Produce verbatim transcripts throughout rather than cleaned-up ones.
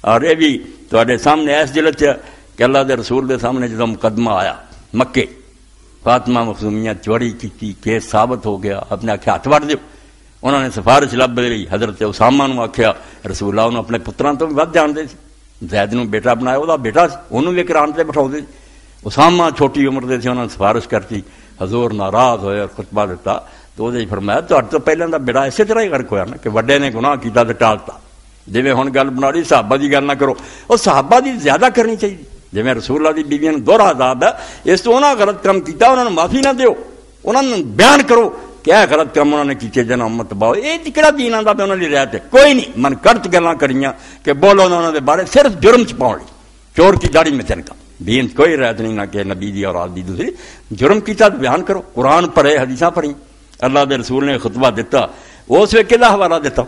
اور یہ بھی تواڈے سامنے اس جلد چ کہ اللہ دے رسول دے سامنے جدوں مقدمہ آیا مکے، فاطمہ مخزومیہ چوری کی، کیس ثابت ہو گیا، اپنے آخیا ہاتھ وڑ دیو، انہوں نے سفارش لب لئی، حضرت اسامہ نو آخیا، رسول اللہ انہوں اپنے پتراں تو بھی ود جانتے سی، زید نو بیٹا بنایا، وہ بیٹا سی، انہوں بھی کران تے بٹھاؤ دے، اسامہ چھوٹی عمر دے سی، انہوں نے سفارش کرتی، حضور ناراض ہوئے اور خطبہ دیتا تو وہ فرمایا تہاڈے تو پہلے دا بیڑا اسی طرح ہی غرق ہویا نا کہ وڈے نے گناہ کیتا تے ٹالتا، جویں ہن گل بنا رہی صحابہ دی گل نہ کرو، اور صحابہ دی زیادہ کرنی چاہیے، جویں رسول اللہ دی بیویاں نوں دوہرا عذاب ہے، اس تو انہاں غلط کام کیتا انہاں نوں معافی نہ دیو، انہاں نوں بیان کرو کیا غلط کام انہوں نے کیتے جنا امت تباہ، یہ کہڑا دین آندا پہ انہاں دی رعایت ہے، کوئی نہیں، من کرت گلاں کریاں کہ بولو انہوں دے بارے صرف جرم چ پاؤ لی، چور کی داڑھی میں تنکا، دین کوئی رعایت نہیں نہ کہ نبی دی اور آل دی دوسری، جرم کیتا تو بیان کرو، قرآن پڑھے حدیثاں پڑھی، اللہ دے رسول نے خطبہ دیتا، اس ویلے کہدا حوالہ دیتا،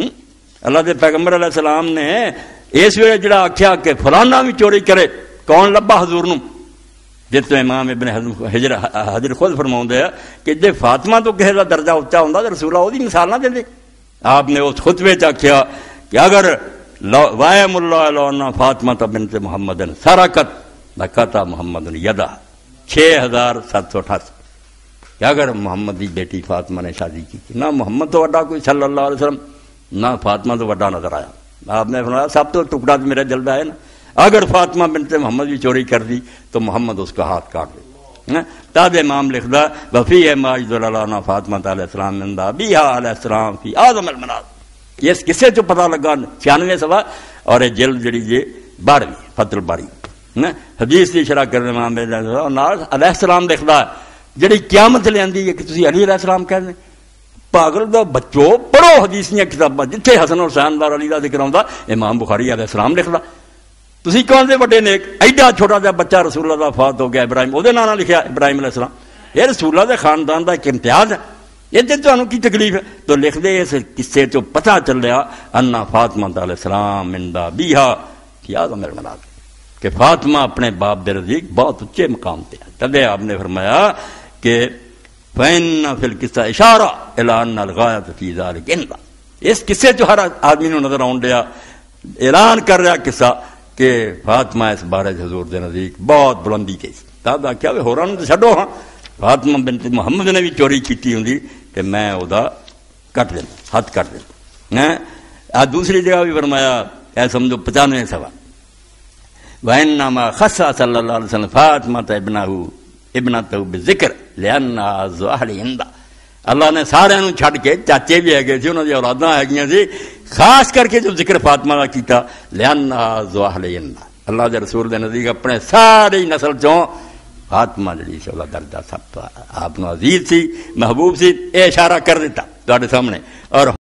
اللہ دے پیغمبر علیہ السلام نے اس ویلے جڑا آکھیا کہ فلانا بھی چوری کرے، کون لبا حضور نو، جس تو امام ابن حجر حجر خود فرماؤندے ہیں کہ جے فاطمہ تو کسی کا درجہ اچا ہوندا تے رسول اللہ دی مثال نہ دیندے، آپ نے اس خطبے چ آکھیا کہ اگر وائم اللہ لو فاطمہ بنت محمد سرقت لقطع محمد یدا، چھ ہزار سات سو اٹھاسی، کہ اگر محمد کی بیٹی فاطمہ نے شادی کی، نہ محمد تو وڈا کوئی صلی اللہ علیہ وسلم، نہ فاطمہ تو وڈا نظر آیا، آپ نے فرمایا سب تو ٹکڑا تو میرا جلد ہے نا، اگر فاطمہ بنت محمد بھی چوری کر دی تو محمد اس کا ہاتھ کاٹ دے، تاد امام لکھدا وفی ہے ماجد اللہ فاطمہ علیہ السلام من ابیھا علیہ السلام فی اعظم المناز، اس کسے جو پتہ لگا چھیانوے سوا، اور یہ جلد جڑی جی بارہویں فتح الباری حدیث کی شرح کرنے امام علیہ السلام لکھدا ہے جڑی قیامت لے آندی ہے کہ تسی علی علیہ السلام کہنے، پاگل دا بچو پڑھو حدیث دیاں کتاباں، جتھے حسن اور حسین دا علی دا ذکر آوندا امام بخاری علیہ السلام لکھدا، تسی کون دے بڑے نیک، ایڈا چھوٹا جا بچہ رسول اللہ دا وفات ہو گیا ابراہیم، وہ دے نام لکھیا ابراہیم علیہ السلام، یہ رسول اللہ دے خاندان دا ایک امتیاز ہے، یہ تے تانوں کی تکلیف ہے، تو لکھ دے اس قصے تو پتہ چلیا انا فاطمہ علیہ السلام من ابیھا فی اعظم المناز، کہ فاطمہ اپنے باپ دے نزدیک بہت اونچے مقام تے ہے، تدے آپ نے فرمایا کہ فإن فی القصہ اشارہ الی ان الغایۃ فی ذلک اندا، اس قصے جو ہر آدمی نو نظر آن دیا، اعلان کر رہا قصہ کہ فاطمہ اس بارے حضور دے نزدیک بہت بلندی تے سی، تب آخیا بھی ہوراں نوں تے چھڈو، ہاں فاطمہ بنت محمد نے بھی چوری کیتی ہوندی کہ میں او دا کٹ دینا، ہاتھ کٹ دینا، آ دوسری جگہ بھی فرمایا اے سمجھو پچانوے سوا وَإِنَّمَا خَصَّ صلی اللہ علیہ وسلم فاطمہ ابنہ ابنتہ بذکر لأنہا ذو اہل عندہ، اللہ نے سارے نو چھڈ کے چاچے بھی ہے گئے سی، انہوں دی اولاداں ہے گئیاں سی، خاص کر کے جو ذکر فاطمہ کا کیتا لأنہا ذو اہل عندہ، اللہ دے رسول دے نزدیک اپنے ساری نسل چوں فاطمہ جڑی سی دا درجہ سب تو آپ نو عزیز سی، محبوب سی، اے اشارہ کر دیتا تواڈے سامنے، اور